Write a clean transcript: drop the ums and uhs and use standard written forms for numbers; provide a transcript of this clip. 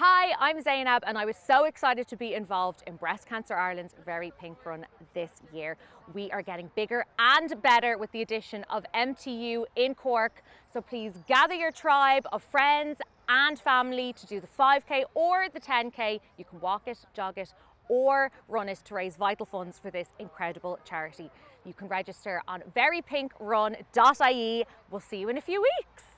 Hi, I'm Zeinab and I was so excited to be involved in Breast Cancer Ireland's Very Pink Run this year. We are getting bigger and better with the addition of MTU in Cork, so please gather your tribe of friends and family to do the 5k or the 10k. You can walk it, jog it or run it to raise vital funds for this incredible charity. You can register on verypinkrun.ie. We'll see you in a few weeks.